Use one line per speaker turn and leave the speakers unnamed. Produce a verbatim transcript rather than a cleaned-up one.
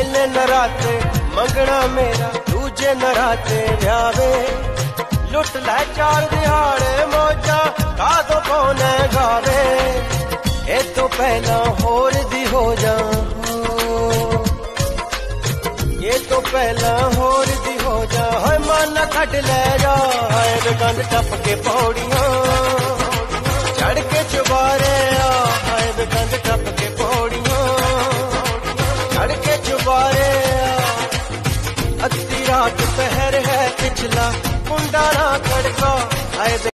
पहले नराते मंगना मेरा, दूजे नराते व्यावे, लुट लै चार दिहाड़े मौजा कादो पौने गावे। ए तो पहला होर दी हो जा, ये तो पहला होर दी हो जा। हाय मन खट ले जा, हाय बेकंध टप के पौड़ियां चढ़ के चुबारे आ, हाय बेकंध टप के पौड़ियां चढ़ के चुबारे आ। अद्धी रात पहर है पिछला कुंडा ना खड़का, हाय